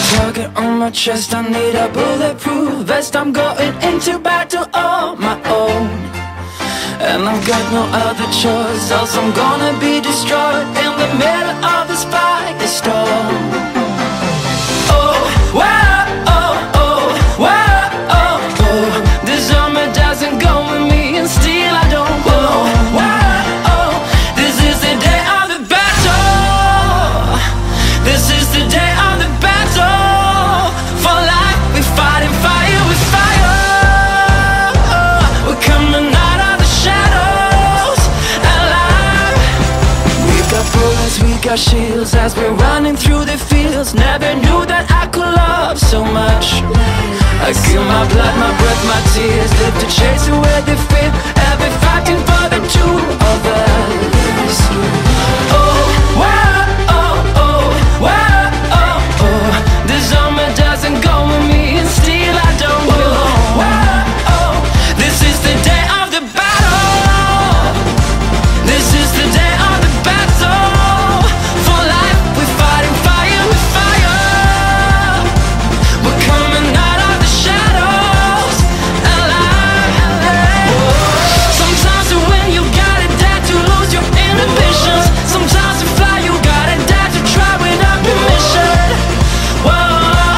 target on my chest, I need a bulletproof vest. I'm going into battle on my own, and I've got no other choice, else I'm gonna be destroyed in the middle of this firestorm. Oh, wow, oh, oh, wow, oh, oh. This armor doesn't go with me, and still I don't go. Wow, oh, this is the day of the battle. This is the day of the battle. For life we fighting fire with fire. We're coming out of the shadows alive. We've got bullets, we got shields, as we're running through the fields. Never knew that I could love so much. I give my blood, my breath, my tears, live to chase away the fear. Ever fighting for the two of us. Oh, wow, oh, oh, wow, oh, oh. This armor doesn't go with me, and still I don't go. Wow, oh, this is the day of the battle. This is the day of the battle. For life we're fighting fire with fire. We're coming out of the shadows alive. Sometimes to win you gotta dare to lose your inhibitions. Sometimes to fly you gotta dare to try without permission. Whoa,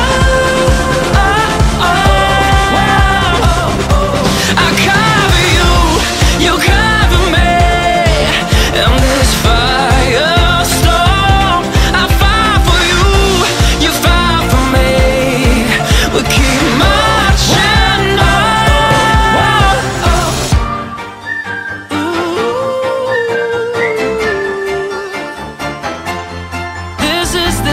I cover you, you cover me. In this firestorm, I fight for you, you fight for me. We keep marching on. This is the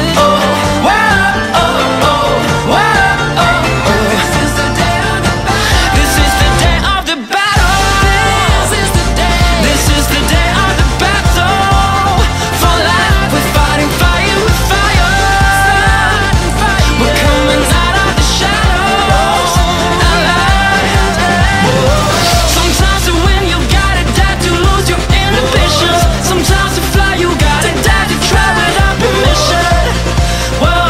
This is the day of the battle. This is the day of the battle. This is the day of the battle. For life we're fighting fire with fire. We're coming out of the shadows alive. Sometimes to win you gotta dare to lose your inhibitions. Sometimes to fly you gotta dare to try without permission. Whoa,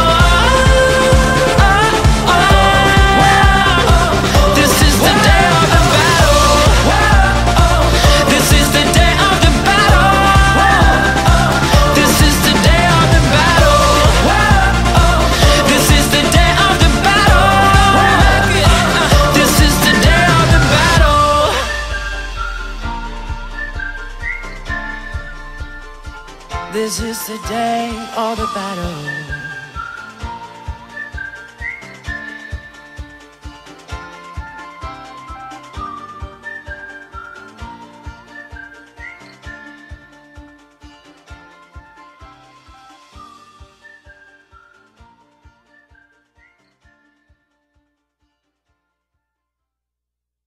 this is the day of the battle. This is the day of the battle. This is the day of the battle. This is the day of the battle. This is the day of the battle. This is the day of the battle.